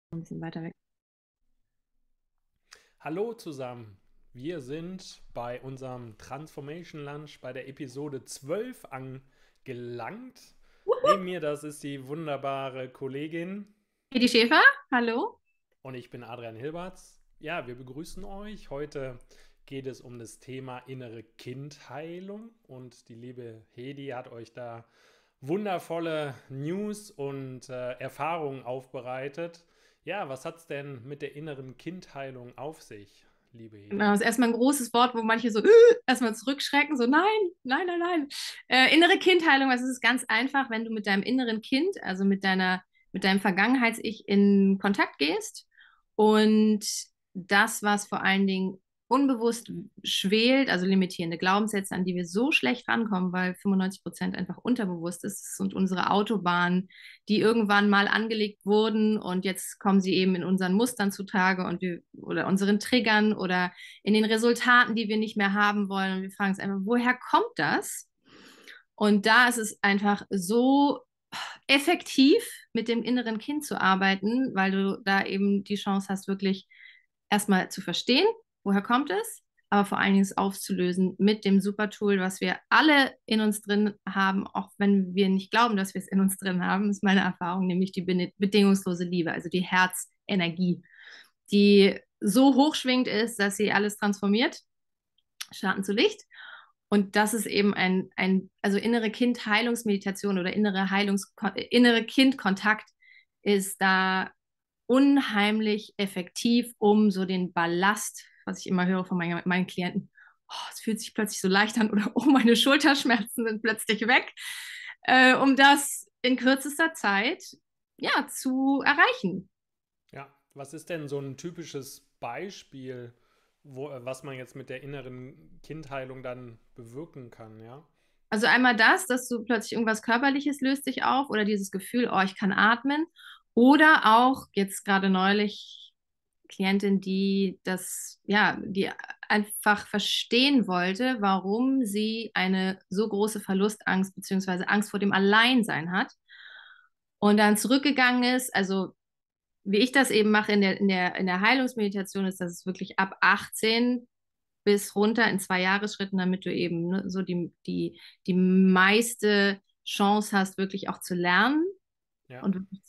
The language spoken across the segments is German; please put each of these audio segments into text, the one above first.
Ein bisschen weiter weg. Hallo zusammen, wir sind bei unserem Transformation Lunch bei der Episode 12 angelangt. Neben mir, das ist die wunderbare Kollegin Edi Schäfer, hallo. und ich bin Adrian Hilberts. Ja, wir begrüßen euch. Heute geht es um das Thema innere Kindheilung und die liebe Hedi hat euch da wundervolle News und Erfahrungen aufbereitet. Ja, was hat es denn mit der inneren Kindheilung auf sich, liebe Genau, Hedi? das ist erstmal ein großes Wort, wo manche so erstmal zurückschrecken, so nein, nein, nein, nein. Innere Kindheilung, also es ist ganz einfach, wenn du mit deinem inneren Kind, also mit deinem Vergangenheits-Ich in Kontakt gehst und das, was vor allen Dingen unbewusst schwelt, also limitierende Glaubenssätze, an die wir so schlecht rankommen, weil 95% einfach unterbewusst ist und unsere Autobahn, die irgendwann mal angelegt wurden und jetzt kommen sie eben in unseren Mustern zutage und wir oder unseren Triggern oder in den Resultaten, die wir nicht mehr haben wollen. Und wir fragen uns einfach, woher kommt das? Und da ist es einfach so effektiv, mit dem inneren Kind zu arbeiten, weil du da eben die Chance hast, wirklich erstmal zu verstehen, woher kommt es, aber vor allen Dingen es aufzulösen mit dem Supertool, was wir alle in uns drin haben, auch wenn wir nicht glauben, dass wir es in uns drin haben, ist meine Erfahrung, nämlich die bedingungslose Liebe, also die Herzenergie, die so hochschwingend ist, dass sie alles transformiert, Schatten zu Licht. Und das ist eben also innere Kindheilungsmeditation oder innere Kindkontakt ist da unheimlich effektiv, um so den Ballast, was ich immer höre von meinen Klienten, oh, es fühlt sich plötzlich so leicht an oder oh, meine Schulterschmerzen sind plötzlich weg, um das in kürzester Zeit ja, zu erreichen. Ja, was ist denn so ein typisches Beispiel, was man jetzt mit der inneren Kindheilung dann bewirken kann, ja? Also einmal das, dass du plötzlich irgendwas Körperliches löst sich auf oder dieses Gefühl, oh, ich kann atmen. Oder auch jetzt gerade neulich Klientin, die einfach verstehen wollte, warum sie eine so große Verlustangst beziehungsweise Angst vor dem Alleinsein hat und dann zurückgegangen ist. Also wie ich das eben mache in der Heilungsmeditation, ist, dass es wirklich ab 18 bis runter in 2 Jahresschritten, damit du eben ne, so die meiste Chance hast, wirklich auch zu lernen Ja. und wirklich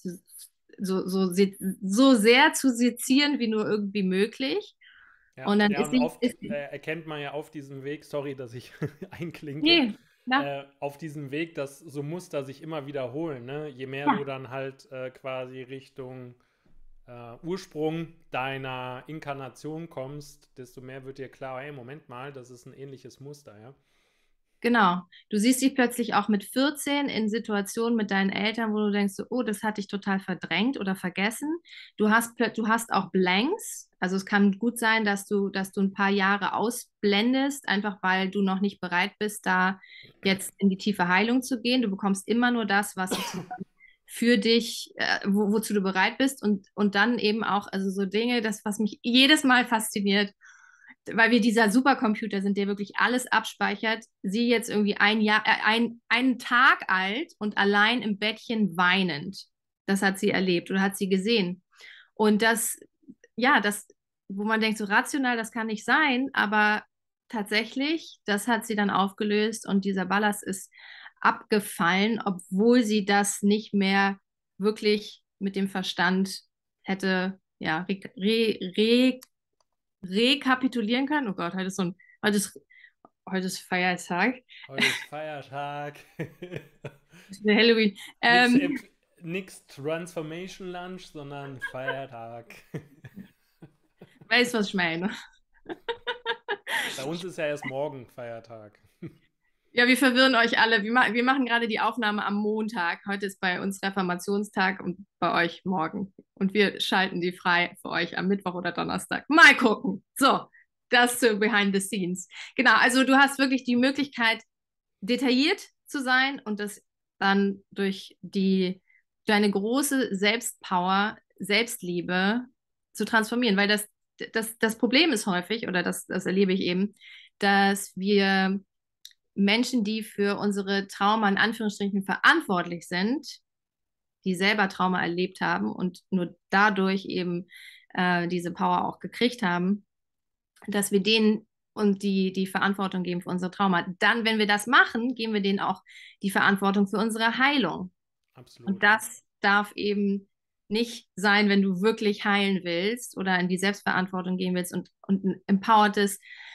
so sehr zu sezieren, wie nur irgendwie möglich. Ja, Und dann ja, ist und sie, oft ist sie erkennt man ja auf diesem Weg, sorry, dass ich einklinke, nee, na, auf diesem Weg, dass so Muster sich immer wiederholen. Ne? Je mehr du ja, dann halt quasi Richtung Ursprung deiner Inkarnation kommst, desto mehr wird dir klar, hey, Moment mal, das ist ein ähnliches Muster, ja. genau. Du siehst dich plötzlich auch mit 14 in Situationen mit deinen Eltern, wo du denkst, so, oh, das hatte ich total verdrängt oder vergessen. Du hast auch Blanks. Also es kann gut sein, dass du ein paar Jahre ausblendest, einfach weil du noch nicht bereit bist, da jetzt in die tiefe Heilung zu gehen. Du bekommst immer nur das, was sozusagen für dich, wozu du bereit bist und dann eben auch, also so Dinge, das, was mich jedes Mal fasziniert, weil wir dieser Supercomputer sind, der wirklich alles abspeichert, sie jetzt irgendwie einen Tag alt und allein im Bettchen weinend. Das hat sie erlebt oder hat sie gesehen. Und das, wo man denkt, so rational, das kann nicht sein, aber tatsächlich, das hat sie dann aufgelöst und dieser Ballast ist abgefallen, obwohl sie das nicht mehr wirklich mit dem Verstand hätte, ja, rekapitulieren kann. Oh Gott, heute ist Feiertag, Heute ist Feiertag. Halloween. nix, nix Transformation Lunch, sondern Feiertag. Weißt du, was ich meine? Bei uns ist ja erst morgen Feiertag. Ja, wir verwirren euch alle. Wir machen gerade die Aufnahme am Montag. Heute ist bei uns Reformationstag und bei euch morgen. Und wir schalten die frei für euch am Mittwoch oder Donnerstag. Mal gucken. So, das zu Behind the Scenes. Genau, also du hast wirklich die Möglichkeit, detailliert zu sein und das dann durch deine große Selbstpower, Selbstliebe zu transformieren. Weil das Problem ist häufig, oder das erlebe ich eben, dass wir Menschen, die für unsere Trauma in Anführungsstrichen verantwortlich sind, die selber Trauma erlebt haben und nur dadurch eben diese Power auch gekriegt haben, dass wir denen und die Verantwortung geben für unsere Trauma. Dann, wenn wir das machen, geben wir denen auch die Verantwortung für unsere Heilung. Und Absolut. das darf eben nicht sein, wenn du wirklich heilen willst oder in die Selbstverantwortung gehen willst und ein empowertes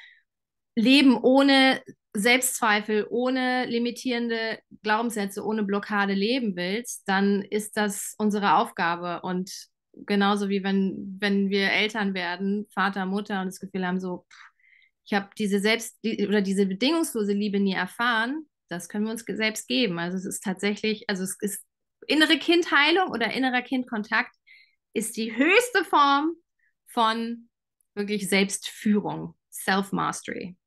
Leben ohne Selbstzweifel, ohne limitierende Glaubenssätze, ohne Blockade leben willst, dann ist das unsere Aufgabe. Und genauso wie wenn wir Eltern werden, Vater, Mutter und das Gefühl haben, so, ich habe oder diese bedingungslose Liebe nie erfahren, das können wir uns selbst geben. Also es ist tatsächlich, also es ist innere Kindheilung oder innerer Kindkontakt ist die höchste Form von wirklich Selbstführung, Self-Mastery.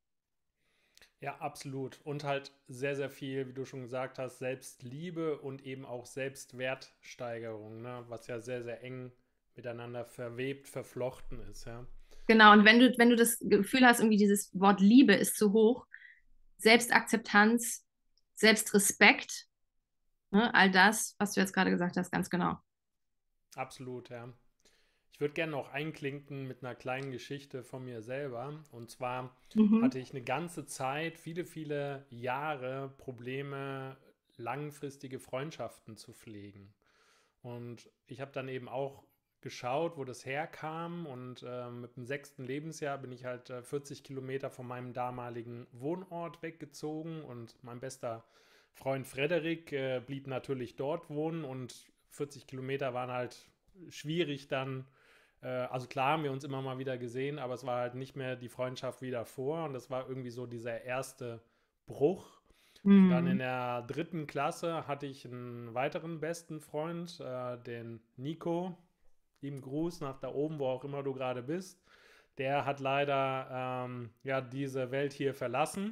Ja, absolut. Und halt sehr, sehr viel, wie du schon gesagt hast, Selbstliebe und eben auch Selbstwertsteigerung, ne? Was ja sehr, sehr eng miteinander verwebt, verflochten ist, ja. Genau, und wenn du das Gefühl hast, irgendwie dieses Wort Liebe ist zu hoch, Selbstakzeptanz, Selbstrespekt, ne, all das, was du jetzt gerade gesagt hast, ganz genau. Absolut, ja. Ich würde gerne noch einklinken mit einer kleinen Geschichte von mir selber. Und zwar Mhm. hatte ich eine ganze Zeit, viele, viele Jahre Probleme, langfristige Freundschaften zu pflegen. Und ich habe dann eben auch geschaut, wo das herkam. Und mit dem 6. Lebensjahr bin ich halt 40 Kilometer von meinem damaligen Wohnort weggezogen. Und mein bester Freund Frederik blieb natürlich dort wohnen. Und 40 Kilometer waren halt schwierig dann. Also klar haben wir uns immer mal wieder gesehen, aber es war halt nicht mehr die Freundschaft wie davor. Und das war irgendwie so dieser erste Bruch. Und dann in Mhm. der 3. Klasse hatte ich einen weiteren besten Freund, den Nico. Lieben Gruß nach da oben, wo auch immer du gerade bist. Der hat leider ja, diese Welt hier verlassen.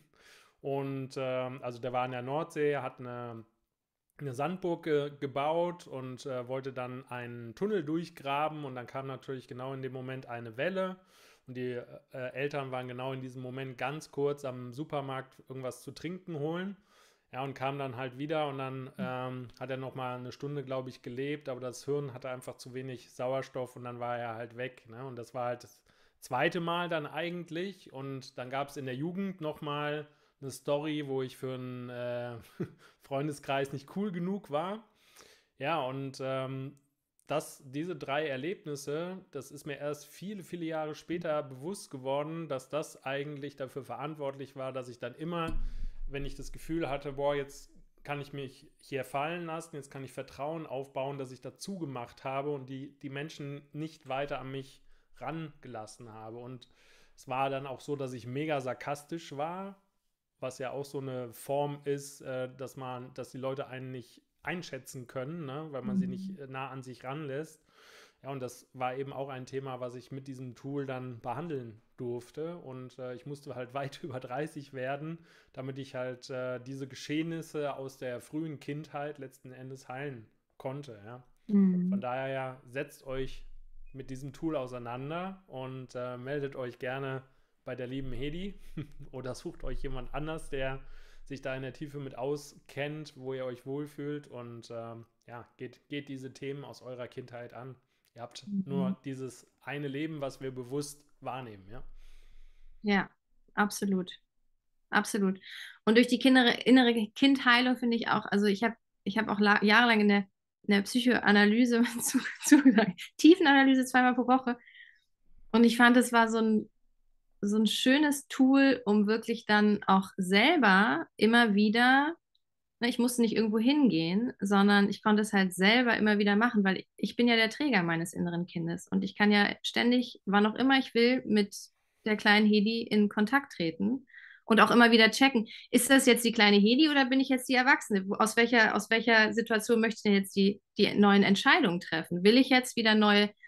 Und also der war in der Nordsee, hat eine Sandburg gebaut und wollte dann einen Tunnel durchgraben. Und dann kam natürlich genau in dem Moment eine Welle. Und die Eltern waren genau in diesem Moment ganz kurz am Supermarkt irgendwas zu trinken holen. Ja, und kam dann halt wieder und dann hat er nochmal eine Stunde, glaube ich, gelebt, aber das Hirn hatte einfach zu wenig Sauerstoff und dann war er halt weg. Ne? Und das war halt das zweite Mal dann eigentlich. Und dann gab es in der Jugend nochmal eine Story, wo ich für einen Freundeskreis nicht cool genug war. Ja, und diese 3 Erlebnisse, das ist mir erst viele, viele Jahre später bewusst geworden, dass das eigentlich dafür verantwortlich war, dass ich dann immer, wenn ich das Gefühl hatte, boah, jetzt kann ich mich hier fallen lassen, jetzt kann ich Vertrauen aufbauen, dass ich dazu gemacht habe und die Menschen nicht weiter an mich rangelassen habe. Und es war dann auch so, dass ich mega sarkastisch war, was ja auch so eine Form ist, dass die Leute einen nicht einschätzen können, ne? Weil man sie nicht Mhm. nah an sich ranlässt. Ja, und das war eben auch ein Thema, was ich mit diesem Tool dann behandeln durfte. Und ich musste halt weit über 30 werden, damit ich halt diese Geschehnisse aus der frühen Kindheit letzten Endes heilen konnte. Ja. Von Mhm. daher ja, setzt euch mit diesem Tool auseinander und meldet euch gerne bei der lieben Hedi oder sucht euch jemand anders, der sich da in der Tiefe mit auskennt, wo ihr euch wohlfühlt und ja, geht diese Themen aus eurer Kindheit an. Ihr habt Mhm. nur dieses eine Leben, was wir bewusst wahrnehmen, ja. Ja, absolut. Absolut. Und durch die innere Kindheilung finde ich auch, also ich hab auch jahrelang in der Psychoanalyse, Tiefenanalyse zweimal pro Woche. Und ich fand, es war so ein schönes Tool, um wirklich dann auch selber immer wieder, ne, ich musste nicht irgendwo hingehen, sondern ich konnte es halt selber immer wieder machen, weil ich bin ja der Träger meines inneren Kindes und ich kann ja ständig, wann auch immer ich will, mit der kleinen Hedi in Kontakt treten und auch immer wieder checken, ist das jetzt die kleine Hedi oder bin ich jetzt die Erwachsene? Aus welcher Situation möchte ich denn jetzt die neuen Entscheidungen treffen? Will ich jetzt wieder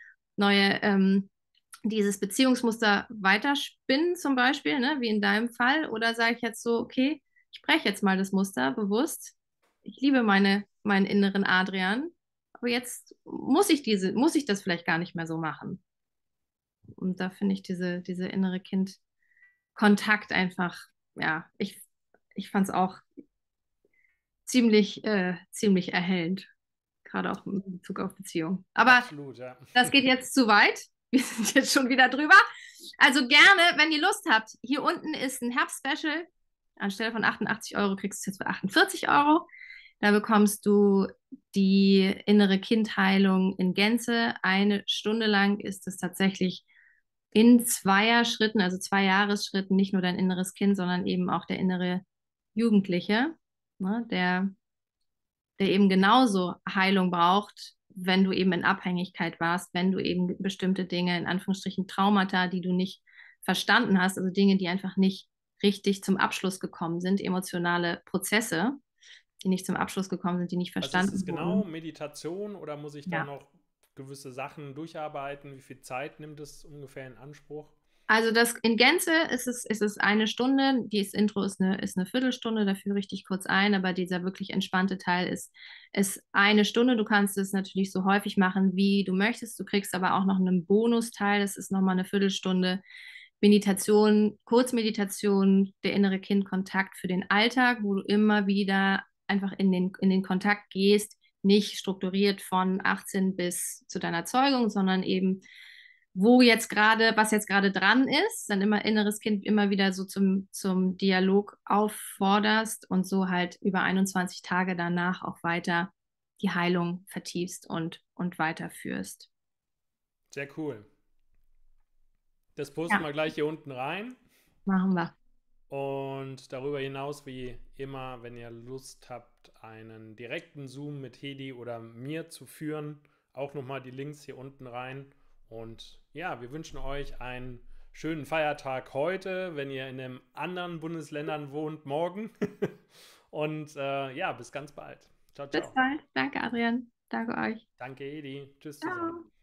neue dieses Beziehungsmuster weiterspinnen, zum Beispiel, ne, wie in deinem Fall? Oder sage ich jetzt so, okay, ich breche jetzt mal das Muster bewusst. Ich liebe meinen inneren Adrian, aber jetzt muss ich das vielleicht gar nicht mehr so machen. Und da finde ich diese innere Kind-Kontakt einfach, ja, ich fand es auch ziemlich erhellend. gerade auch in Bezug auf Beziehungen. Aber Absolut, ja. das geht jetzt zu weit. Wir sind jetzt schon wieder drüber. Also gerne, wenn ihr Lust habt, hier unten ist ein Herbst-Special. Anstelle von 88 Euro kriegst du es jetzt für 48 Euro. Da bekommst du die innere Kindheilung in Gänze. Eine Stunde lang ist es tatsächlich in Zweierschritten, also 2 Jahresschritten, nicht nur dein inneres Kind, sondern eben auch der innere Jugendliche, ne, der eben genauso Heilung braucht, wenn du eben in Abhängigkeit warst, wenn du eben bestimmte Dinge, in Anführungsstrichen Traumata, die du nicht verstanden hast, also Dinge, die einfach nicht richtig zum Abschluss gekommen sind, emotionale Prozesse, die nicht zum Abschluss gekommen sind, die nicht Was ist es verstanden genau? wurden. Meditation oder muss ich da Ja. noch gewisse Sachen durcharbeiten? Wie viel Zeit nimmt es ungefähr in Anspruch? Also das in Gänze ist es eine Stunde. Das Intro ist eine Viertelstunde, da führe ich dich kurz ein, aber dieser wirklich entspannte Teil ist eine Stunde. Du kannst es natürlich so häufig machen, wie du möchtest. Du kriegst aber auch noch einen Bonusteil, das ist nochmal eine Viertelstunde Meditation, Kurzmeditation, der innere Kindkontakt für den Alltag, wo du immer wieder einfach in den Kontakt gehst, nicht strukturiert von 18 bis zu deiner Zeugung, sondern eben was jetzt gerade dran ist, dann immer inneres Kind immer wieder so zum Dialog aufforderst und so halt über 21 Tage danach auch weiter die Heilung vertiefst und weiterführst. Sehr cool. Das posten Ja, wir gleich hier unten rein. machen wir. Und darüber hinaus, wie immer, wenn ihr Lust habt, einen direkten Zoom mit Hedi oder mir zu führen, auch nochmal die Links hier unten rein. Und ja, wir wünschen euch einen schönen Feiertag heute, wenn ihr in einem anderen Bundesländern wohnt, morgen. Und ja, bis ganz bald. Ciao, Bis ciao. bald. Danke, Adrian. Danke euch. Danke, Hedi. Tschüss zusammen. Ciao.